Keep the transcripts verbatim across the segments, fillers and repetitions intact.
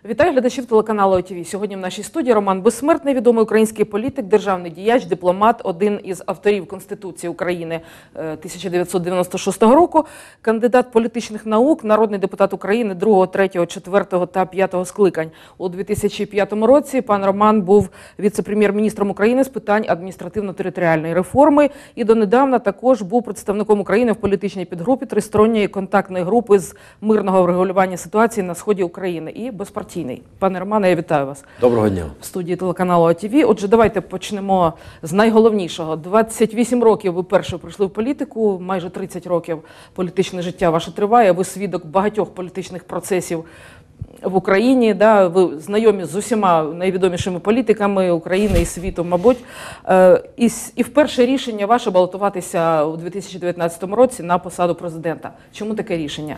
Вітаю глядачів телеканалу О Ті Ві. Сьогодні в нашій студії Роман Безсмертний, відомий український політик, державний діяч, дипломат, один із авторів Конституції України тисяча дев'ятсот дев'яносто шостого року, кандидат політичних наук, народний депутат України другого, третього, четвертого та п'ятого скликань. У дві тисячі п'ятому році пан Роман був віце-прем'єр-міністром України з питань адміністративно-територіальної реформи і донедавна також був представником України в політичній підгрупі Тристоронньої контактної групи з мирного врегулювання ситуації на сході України і безпартійної. Пане Романе, я вітаю вас. Доброго дня. В студії телеканалу О Ті Ві. Отже, давайте почнемо з найголовнішого. двадцять вісім років ви перше прийшли в політику, майже тридцять років політичне життя ваше триває. Ви свідок багатьох політичних процесів в Україні. Да? Ви знайомі з усіма найвідомішими політиками України і світу, мабуть. І, і вперше рішення ваше балотуватися у дві тисячі дев'ятнадцятому році на посаду президента. Чому таке рішення?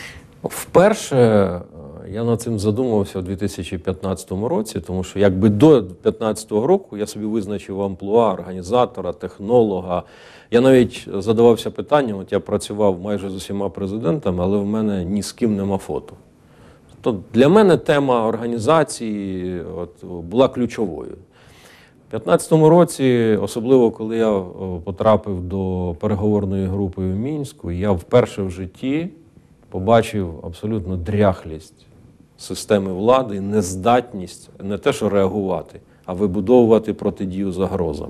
Вперше я над цим задумувався у дві тисячі п'ятнадцятому році, тому що якби до дві тисячі п'ятнадцятого року я собі визначив амплуа організатора, технолога. Я навіть задавався питанням, от я працював майже з усіма президентами, але в мене ні з ким нема фото. Тобто для мене тема організації от, була ключовою. У дві тисячі п'ятнадцятому році, особливо коли я потрапив до переговорної групи в Мінську, я вперше в житті побачив абсолютно дряхлість системи влади, нездатність не те, що реагувати, а вибудовувати протидію загрозам.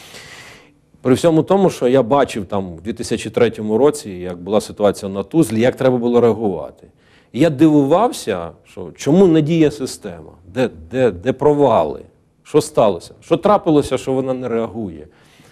При всьому тому, що я бачив там в дві тисячі третьому році, як була ситуація на Тузлі, як треба було реагувати. І я дивувався, що чому не діє система, де, де, де провали, що сталося, що трапилося, що вона не реагує.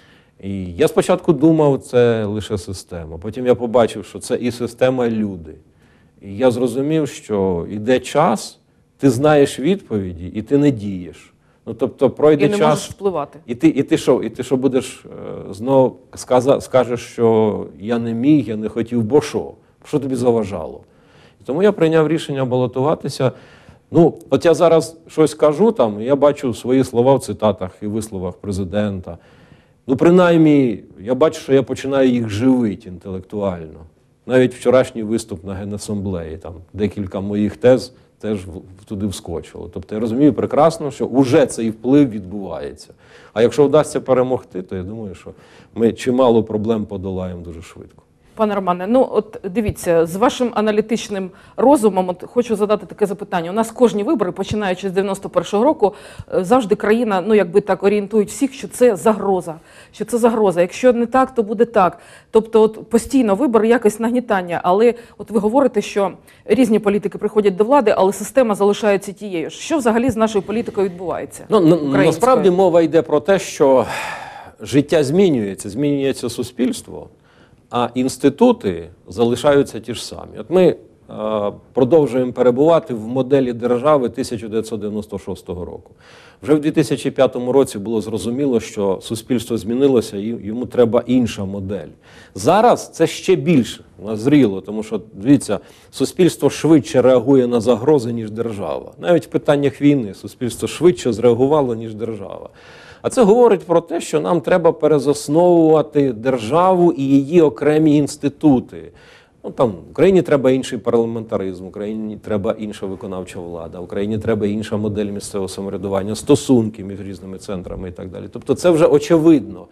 І я спочатку думав, це лише система. Потім я побачив, що це і система, і люди. І я зрозумів, що йде час, ти знаєш відповіді, і ти не дієш. Ну, тобто пройде час, і не можеш впливати. І ти, і ти що, і ти що будеш е, знову сказа, скажеш, що я не міг, я не хотів, бо що? Що тобі заважало? І тому я прийняв рішення балотуватися. Ну, от я зараз щось кажу, там, я бачу свої слова в цитатах і висловах президента. Ну, принаймні, я бачу, що я починаю їх живити інтелектуально. Навіть вчорашній виступ на Генасамблеї, там декілька моїх тез теж туди вскочило. Тобто я розумію прекрасно, що вже цей вплив відбувається. А якщо вдасться перемогти, то я думаю, що ми чимало проблем подолаємо дуже швидко. Пане Романе, ну от дивіться, з вашим аналітичним розумом от, хочу задати таке запитання. У нас кожні вибори, починаючи з дев'яносто першого року, завжди країна, ну якби так, орієнтують всіх, що це загроза. Що це загроза. Якщо не так, то буде так. Тобто от постійно вибори, якось нагнітання. Але от ви говорите, що різні політики приходять до влади, але система залишається тією. Що взагалі з нашою політикою відбувається? Ну, насправді мова йде про те, що життя змінюється, змінюється суспільство. А інститути залишаються ті ж самі. От ми е, продовжуємо перебувати в моделі держави тисяча дев'ятсот дев'яносто шостого року. Вже в дві тисячі п'ятому році було зрозуміло, що суспільство змінилося і йому треба інша модель. Зараз це ще більше назріло, тому що, дивіться, суспільство швидше реагує на загрози, ніж держава. Навіть в питаннях війни суспільство швидше зреагувало, ніж держава. А це говорить про те, що нам треба перезасновувати державу і її окремі інститути. Ну, там, Україні треба інший парламентаризм, Україні треба інша виконавча влада, Україні треба інша модель місцевого самоврядування, стосунки між різними центрами і так далі. Тобто це вже очевидно.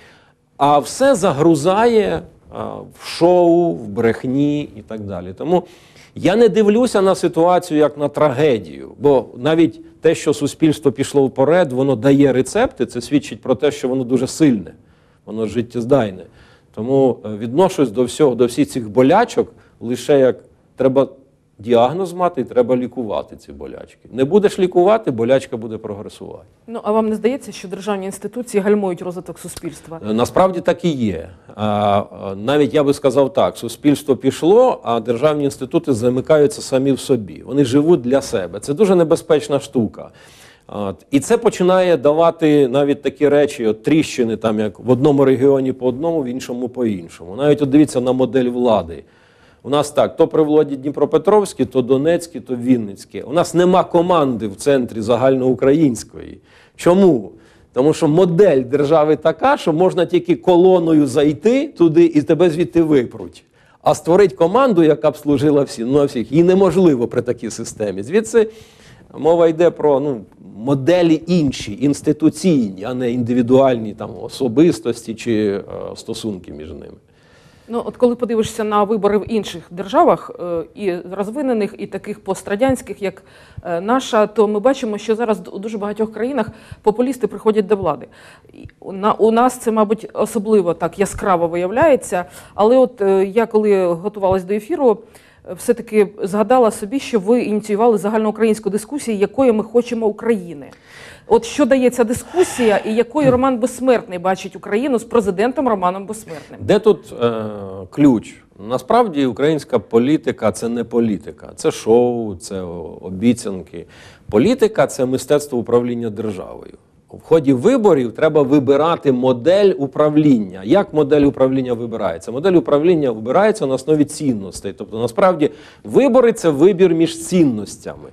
А все загрузає а, в шоу, в брехні і так далі. Тому я не дивлюся на ситуацію як на трагедію, бо навіть те, що суспільство пішло вперед, воно дає рецепти, це свідчить про те, що воно дуже сильне, воно життєздайне. Тому відношусь до всього, до всіх цих болячок лише як треба діагноз мати і треба лікувати ці болячки. Не будеш лікувати, болячка буде прогресувати. Ну, а вам не здається, що державні інституції гальмують розвиток суспільства? Насправді так і є. А, навіть я би сказав так, суспільство пішло, а державні інститути замикаються самі в собі. Вони живуть для себе. Це дуже небезпечна штука. От. І це починає давати навіть такі речі, от тріщини, там, як в одному регіоні по одному, в іншому по іншому. Навіть от дивіться на модель влади. У нас так, то при владі Дніпропетровській, то Донецькій, то Вінницькій. У нас нема команди в центрі загальноукраїнської. Чому? Тому що модель держави така, що можна тільки колоною зайти туди і тебе звідти випруть. А створити команду, яка б служила всім, ну, всіх, її неможливо при такій системі. Звідси Мова йде про ну, моделі інші, інституційні, а не індивідуальні там, особистості чи е, стосунки між ними. Ну, от коли подивишся на вибори в інших державах, е, і розвинених, і таких пострадянських, як е, наша, то ми бачимо, що зараз у дуже багатьох країнах популісти приходять до влади. І у на- у нас це, мабуть, особливо так яскраво виявляється, але от е, я коли готувалась до ефіру, е, все-таки згадала собі, що ви ініціювали загальноукраїнську дискусію, якої ми хочемо України. От що дає ця дискусія, і якою Роман Безсмертний бачить Україну з президентом Романом Безсмертним? Де тут е, ключ? Насправді українська політика – це не політика. Це шоу, це обіцянки. Політика – це мистецтво управління державою. В ході виборів треба вибирати модель управління. Як модель управління вибирається? Модель управління вибирається на основі цінностей. Тобто, насправді, вибори – це вибір між цінностями.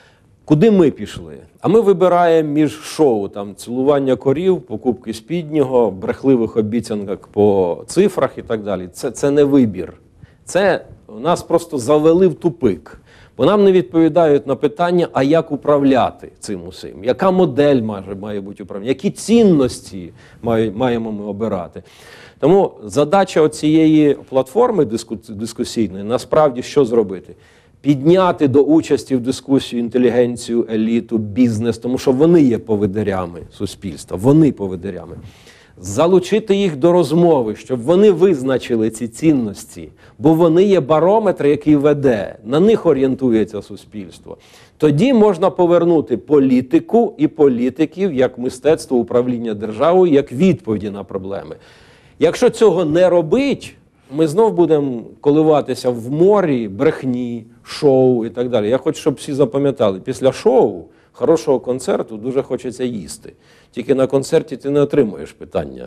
Куди ми пішли? А ми вибираємо між шоу, там, цілування корів, покупки спіднього, брехливих обіцянок по цифрах і так далі. Це, це не вибір. Це нас просто завели в тупик. Бо нам не відповідають на питання, а як управляти цим усім? Яка модель має, має бути управління? Які цінності має, маємо ми обирати? Тому задача цієї платформи диску, дискусійної насправді що зробити? Підняти до участі в дискусію інтелігенцію, еліту, бізнес, тому що вони є поводирями суспільства, вони поводирями. Залучити їх до розмови, щоб вони визначили ці цінності, бо вони є барометр, який веде, на них орієнтується суспільство. Тоді можна повернути політику і політиків як мистецтво управління державою, як відповіді на проблеми. Якщо цього не робить, ми знов будемо коливатися в морі, брехні, шоу і так далі. Я хочу, щоб всі запам'ятали, після шоу, хорошого концерту дуже хочеться їсти. Тільки на концерті ти не отримуєш питання,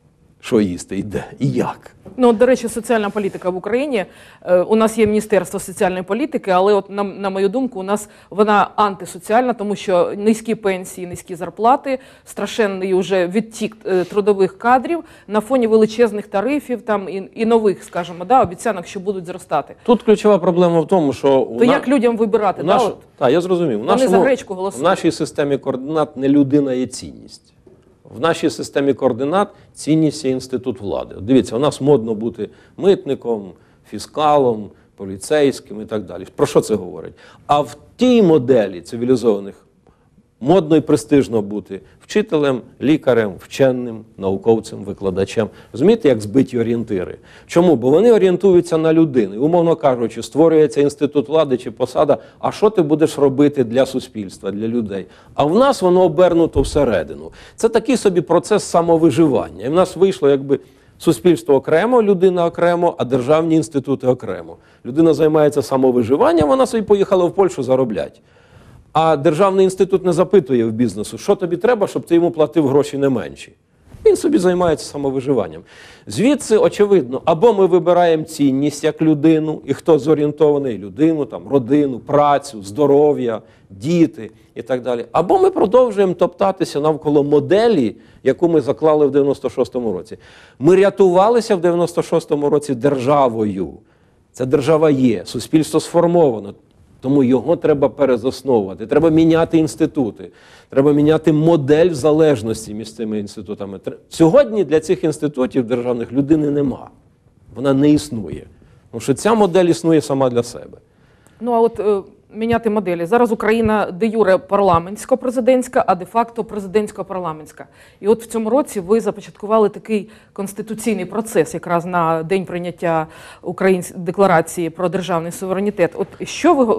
що їсти, і де, і як. Ну, от, до речі, соціальна політика в Україні. Е, у нас є Міністерство соціальної політики, але, от, на, на мою думку, у нас вона антисоціальна, тому що низькі пенсії, низькі зарплати, страшенний уже відтік е, трудових кадрів на фоні величезних тарифів там, і, і нових, скажімо, да, обіцянок, що будуть зростати. Тут ключова проблема в тому, що... У То на... як людям вибирати? у Да, наш... от? Так, я зрозумів. У Вони нашому... за гречку В голосують. нашій системі координат не людина є цінність. В нашій системі координат цінність є інститут влади. От дивіться, у нас модно бути митником, фіскалом, поліцейським і так далі. Про що це говорить? А в тій моделі цивілізованих модно і престижно бути вчителем, лікарем, вченим, науковцем, викладачем. Розумієте, як збиті орієнтири? Чому? Бо вони орієнтуються на людину. І, умовно кажучи, створюється інститут влади чи посада, а що ти будеш робити для суспільства, для людей? А в нас воно обернуто всередину. Це такий собі процес самовиживання. І в нас вийшло якби суспільство окремо, людина окремо, а державні інститути окремо. Людина займається самовиживанням, вона собі поїхала в Польщу заробляти. А державний інститут не запитує в бізнесу, що тобі треба, щоб ти йому платив гроші не менші. Він собі займається самовиживанням. Звідси, очевидно, або ми вибираємо цінність як людину, і хто зорієнтований – людину, там, родину, працю, здоров'я, діти і так далі. Або ми продовжуємо топтатися навколо моделі, яку ми заклали в дев'яносто шостому році. Ми рятувалися в дев'яносто шостому році державою. Ця держава є, суспільство сформовано. Тому його треба перезасновувати, треба міняти інститути, треба міняти модель залежності між цими інститутами. Сьогодні для цих інститутів державних людини нема, вона не існує. Тому що ця модель існує сама для себе. Ну, а от е, міняти моделі. Зараз Україна де-юре парламентсько-президентська, а де-факто президентсько-парламентська. І от в цьому році ви започаткували такий конституційний процес, якраз на день прийняття Української декларації про державний суверенітет. От що ви,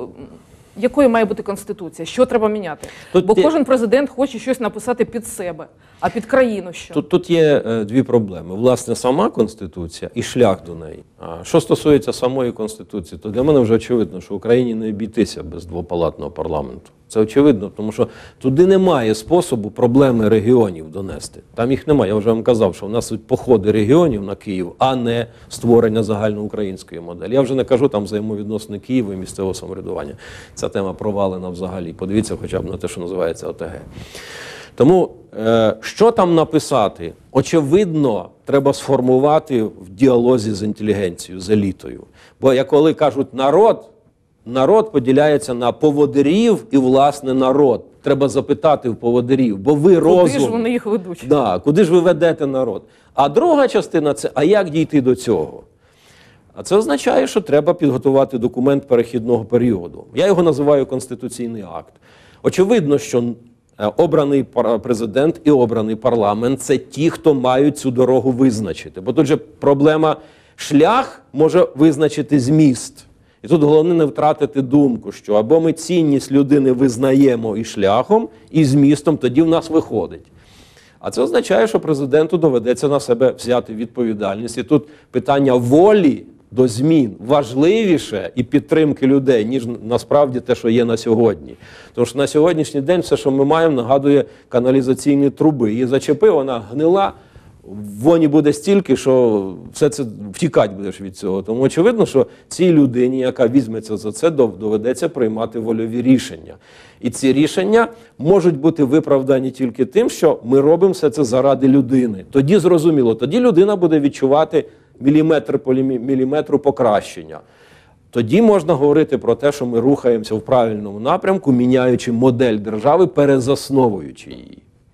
якою має бути Конституція? Що треба міняти? Тут Бо є- кожен президент хоче щось написати під себе, а під країну що? Тут, тут є е, дві проблеми. Власне, сама Конституція і шлях до неї. А що стосується самої Конституції, то для мене вже очевидно, що Україні не обійтися без двопалатного парламенту. Це очевидно, тому що туди немає способу проблеми регіонів донести. Там їх немає. Я вже вам казав, що в нас тут походи регіонів на Київ, а не створення загальноукраїнської моделі. Я вже не кажу там взаємовідносини Києва і місцевого самоврядування. Ця тема провалена взагалі. Подивіться хоча б на те, що називається О Те Ге. Тому, е, що там написати? Очевидно, треба сформувати в діалозі з інтелігенцією, з елітою. Бо як коли кажуть народ, народ поділяється на поводирів і, власне, народ. Треба запитати в поводирів, бо ви розум. Куди ж вони їх ведуть? Да, куди ж ви ведете народ? А друга частина – це, а як дійти до цього? А це означає, що треба підготувати документ перехідного періоду. Я його називаю конституційний акт. Очевидно, що обраний президент і обраний парламент – це ті, хто мають цю дорогу визначити. Бо тут же проблема – шлях може визначити зміст. І тут головне не втратити думку, що або ми цінність людини визнаємо і шляхом, і змістом, тоді в нас виходить. А це означає, що президенту доведеться на себе взяти відповідальність. І тут питання волі до змін важливіше і підтримки людей, ніж насправді те, що є на сьогодні. Тому що на сьогоднішній день все, що ми маємо, нагадує каналізаційні труби. Її зачепив, вона гнила, воні буде стільки, що все це втікати будеш від цього. Тому очевидно, що цій людині, яка візьметься за це, доведеться приймати вольові рішення. І ці рішення можуть бути виправдані тільки тим, що ми робимо все це заради людини. Тоді зрозуміло, тоді людина буде відчувати міліметр по міліметру покращення. Тоді можна говорити про те, що ми рухаємося в правильному напрямку, міняючи модель держави, перезасновуючи її.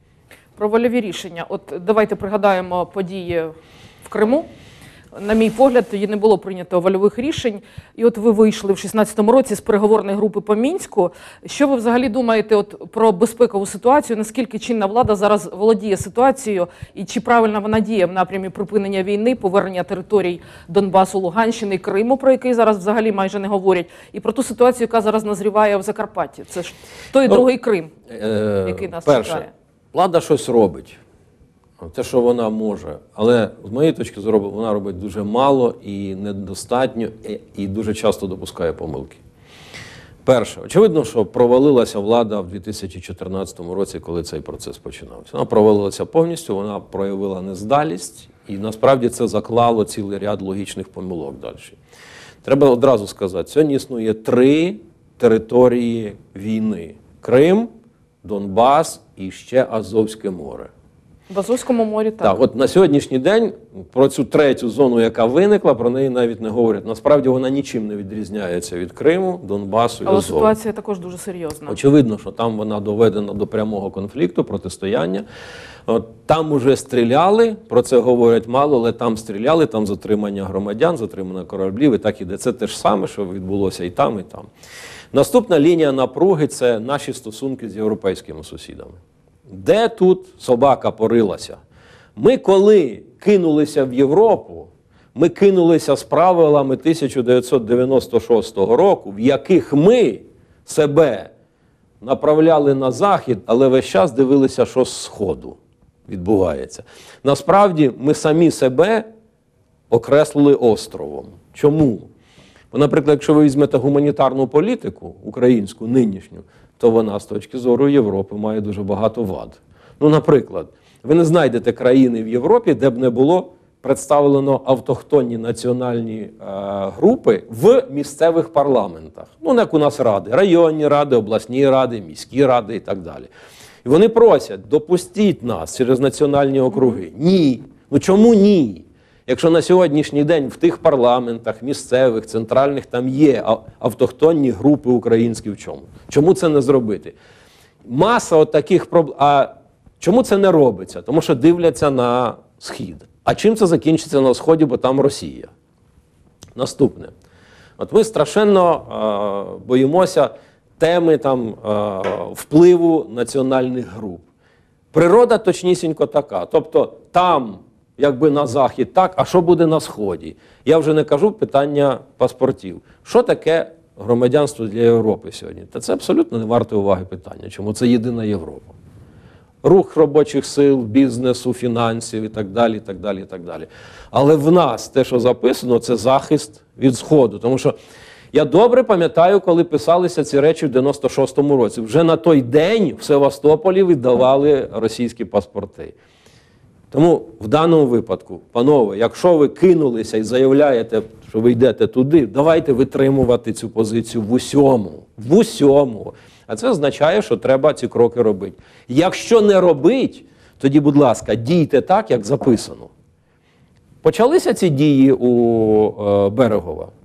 Про вольові рішення. От давайте пригадаємо події в Криму. На мій погляд, тоді не було прийнято вольових рішень. І от ви вийшли в шістнадцятому році з переговорної групи по Мінську. Що ви взагалі думаєте от про безпекову ситуацію? Наскільки чинна влада зараз володіє ситуацією? І чи правильно вона діє в напрямі припинення війни, повернення територій Донбасу, Луганщини, Криму, про який зараз взагалі майже не говорять? І про ту ситуацію, яка зараз назріває в Закарпатті? Це ж той ну, другий Крим, е який нас перше, чекає. Влада щось робить. Те, що вона може. Але, з моєї точки зору, вона робить дуже мало і недостатньо, і дуже часто допускає помилки. Перше, очевидно, що провалилася влада в дві тисячі чотирнадцятому році, коли цей процес починався. Вона провалилася повністю, вона проявила нездалість, і насправді це заклало цілий ряд логічних помилок далі. Треба одразу сказати, сьогодні існує три території війни. Крим, Донбас і ще Азовське море. В Азовському морі так. Так, от на сьогоднішній день про цю третю зону, яка виникла, про неї навіть не говорять. Насправді вона нічим не відрізняється від Криму, Донбасу і Але Азову. ситуація також дуже серйозна. Очевидно, що там вона доведена до прямого конфлікту, протистояння. От, там уже стріляли, про це говорять мало, але там стріляли, там затримання громадян, затримання кораблів і так іде. Це те ж саме, що відбулося і там, і там. Наступна лінія напруги – це наші стосунки з європейськими сусідами. Де тут собака порилася? Ми коли кинулися в Європу, ми кинулися з правилами тисяча дев'ятсот дев'яносто шостого року, в яких ми себе направляли на Захід, але весь час дивилися, що з Сходу відбувається. Насправді, ми самі себе окреслили островом. Чому? Бо, наприклад, якщо ви візьмете гуманітарну політику, українську, нинішню, то вона з точки зору Європи має дуже багато вад. Ну, наприклад, ви не знайдете країни в Європі, де б не було представлено автохтонні національні е, групи в місцевих парламентах. Ну, як у нас ради, районні ради, обласні ради, міські ради і так далі. І вони просять, допустіть нас через національні округи. Ні. Ну чому ні? Якщо на сьогоднішній день в тих парламентах, місцевих, центральних, там є автохтонні групи українські в чому? Чому це не зробити? Маса от таких проблем. А чому це не робиться? Тому що дивляться на Схід. А чим це закінчиться на Сході, бо там Росія? Наступне. От ми страшенно е, боїмося теми там, е, впливу національних груп. Природа точнісінько така. Тобто там, якби на Захід так, а що буде на Сході? Я вже не кажу питання паспортів. Що таке громадянство для Європи сьогодні? Та це абсолютно не варте уваги питання. Чому? Це єдина Європа. Рух робочих сил, бізнесу, фінансів і так далі, і так далі, і так далі. Але в нас те, що записано, це захист від Сходу. Тому що я добре пам'ятаю, коли писалися ці речі в дев'яносто шостому році. Вже на той день в Севастополі віддавали російські паспорти. Тому в даному випадку, панове, якщо ви кинулися і заявляєте, що ви йдете туди, давайте витримувати цю позицію в усьому. В усьому. А це означає, що треба ці кроки робити. Якщо не робить, тоді, будь ласка, дійте так, як записано. Почалися ці дії у е, Берегова.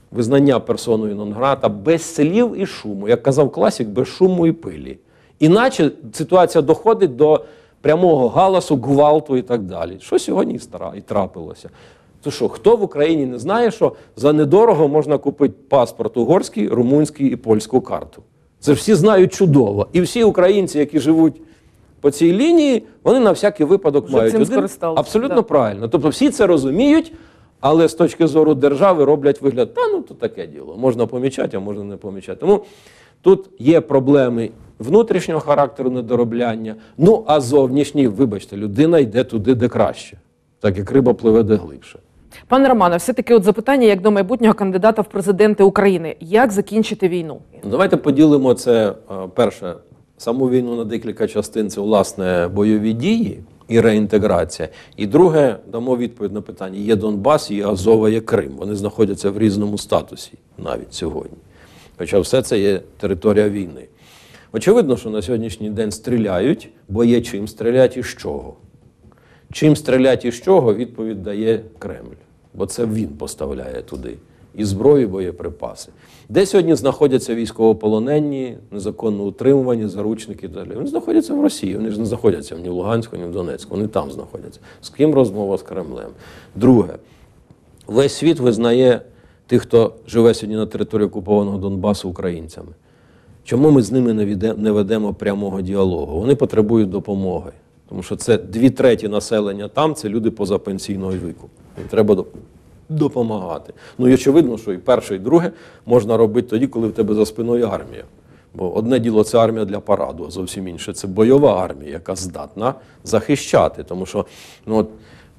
визнання персоною нон-грата, без слів і шуму. Як казав класик, без шуму і пилі. Іначе ситуація доходить до прямого галасу, гвалту і так далі. Що сьогодні і, стара, і трапилося. То що, хто в Україні не знає, що за недорого можна купити паспорт угорський, румунський і польську карту? Це всі знають чудово. І всі українці, які живуть по цій лінії, вони на всякий випадок Вже мають цим один. скористалися, Абсолютно да. правильно. Тобто всі це розуміють, але з точки зору держави роблять вигляд, та ну то таке діло, можна помічати, а можна не помічати. Тому тут є проблеми внутрішнього характеру недоробляння, ну а зовнішні, вибачте, людина йде туди, де краще, так як риба пливе де глибше. Пане Романе, все-таки от запитання як до майбутнього кандидата в президенти України. Як закінчити війну? Давайте поділимо це, перше, саму війну на декілька частин, це, власне, бойові дії і реінтеграція. І друге, дамо відповідь на питання. Є Донбас, є Азова, є Крим. Вони знаходяться в різному статусі навіть сьогодні. Хоча все це є територія війни. Очевидно, що на сьогоднішній день стріляють, бо є чим стріляти і з чого. Чим стріляти і з чого, відповідь дає Кремль. Бо це він поставляє туди і зброю, і боєприпаси. Де сьогодні знаходяться військовополонені, незаконно утримувані, заручники і далі? Вони знаходяться в Росії, вони ж не знаходяться ні в Луганську, ні в Донецьку, вони там знаходяться. З ким розмова з Кремлем? Друге, весь світ визнає тих, хто живе сьогодні на території окупованого Донбасу, українцями. Чому ми з ними не, віде, не ведемо прямого діалогу? Вони потребують допомоги. Тому що це дві треті населення там, це люди позапенсійного віку. Їм треба допомагати. Ну і очевидно, що і перше, і друге можна робити тоді, коли в тебе за спиною армія. Бо одне діло – це армія для параду, а зовсім інше – це бойова армія, яка здатна захищати. Тому що ну, от,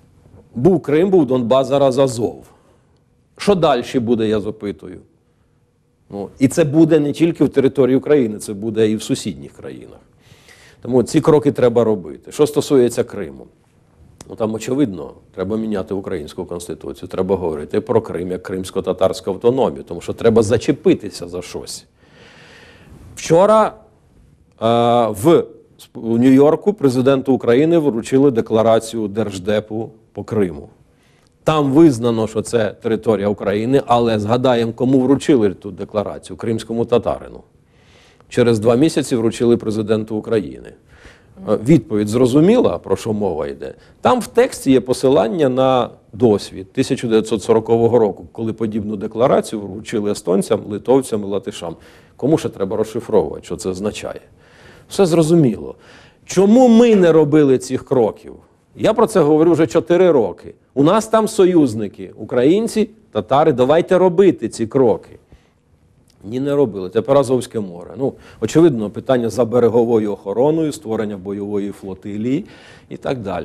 був Крим, був Донбас, зараз Азов. Що далі буде, я запитую? Ну, і це буде не тільки в території України, це буде і в сусідніх країнах. Тому ці кроки треба робити. Що стосується Криму, ну там, очевидно, треба міняти українську конституцію, треба говорити про Крим як кримсько-татарську автономію, тому що треба зачепитися за щось. Вчора е, в у Нью-Йорку президенту України вручили декларацію Держдепу по Криму. Там визнано, що це територія України, але згадаємо, кому вручили ту декларацію – кримському татарину. Через два місяці вручили президенту України. Відповідь зрозуміла, про що мова йде. Там в тексті є посилання на досвід тисяча дев'ятсот сорокового року, коли подібну декларацію вручили естонцям, литовцям і латишам. Кому ще треба розшифровувати, що це означає? Все зрозуміло. Чому ми не робили цих кроків? Я про це говорю вже чотири роки. У нас там союзники, українці, татари, давайте робити ці кроки. Ні, не робили. Тепер Азовське море. Ну, очевидно, питання за береговою охороною, створення бойової флотилії і так далі.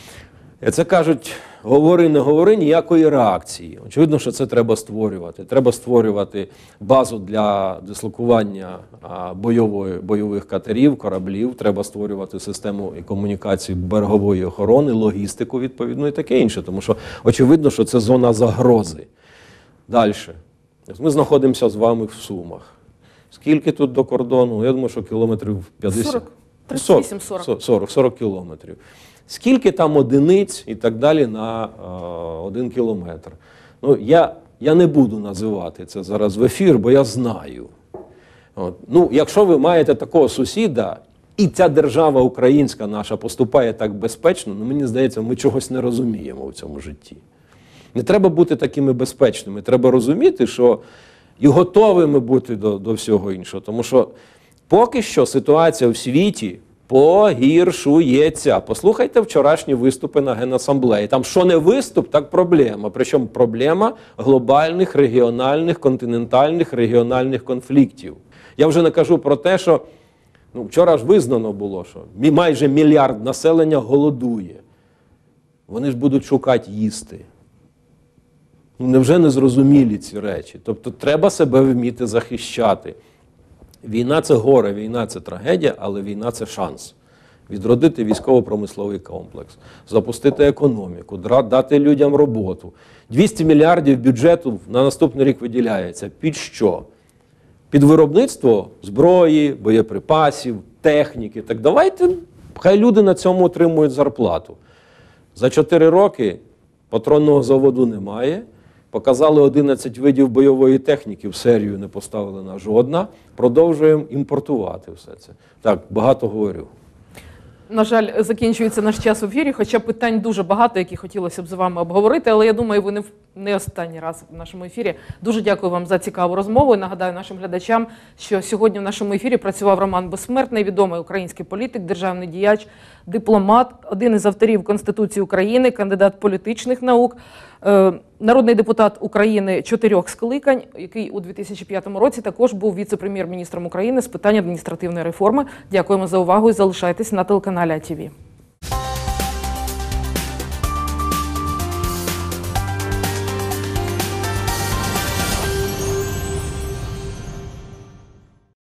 І це кажуть, говори, не говори, ніякої реакції. Очевидно, що це треба створювати. Треба створювати базу для дислокування бойової, бойових катерів, кораблів. Треба створювати систему і комунікації берегової охорони, логістику відповідно і таке інше. Тому що очевидно, що це зона загрози. Далі. Ми знаходимося з вами в Сумах. Скільки тут до кордону? Я думаю, що кілометрів п'ятдесят. сорок, тридцять вісім сорок. сорок, сорок кілометрів. Скільки там одиниць і так далі на а, один кілометр? Ну, я, я не буду називати це зараз в ефір, бо я знаю. От. Ну, якщо ви маєте такого сусіда, і ця держава українська наша поступає так безпечно, ну, мені здається, ми чогось не розуміємо в цьому житті. Не треба бути такими безпечними. Треба розуміти, що і готовими бути до, до всього іншого. Тому що поки що ситуація в світі погіршується. Послухайте вчорашні виступи на Генасамблеї. Там що не виступ, так проблема. Причому проблема глобальних, регіональних, континентальних, регіональних конфліктів. Я вже не кажу про те, що ну, вчора ж визнано було, що майже мільярд населення голодує. Вони ж будуть шукати їсти. Ну, невже не зрозумілі ці речі? Тобто треба себе вміти захищати. Війна – це горе, війна – це трагедія, але війна – це шанс. Відродити військово-промисловий комплекс, запустити економіку, дати людям роботу. двісті мільярдів бюджету на наступний рік виділяється. Під що? Під виробництво зброї, боєприпасів, техніки. Так давайте, хай люди на цьому отримують зарплату. За чотири роки патронного заводу немає, Показали одинадцять видів бойової техніки, в серію не поставлена жодна. Продовжуємо імпортувати все це. Так, багато говорю. На жаль, закінчується наш час в ефірі, хоча питань дуже багато, які хотілося б з вами обговорити, але я думаю, ви не, в- не останній раз в нашому ефірі. Дуже дякую вам за цікаву розмову і нагадаю нашим глядачам, що сьогодні в нашому ефірі працював Роман Безсмертний, відомий український політик, державний діяч, дипломат, один із авторів Конституції України, кандидат політичних наук, е, народний депутат України чотирьох скликань, який у дві тисячі п'ятому році також був віце-прем'єр-міністром України з питань адміністративної реформи. Дякуємо за увагу і залишайтесь на телеканалі А Т В.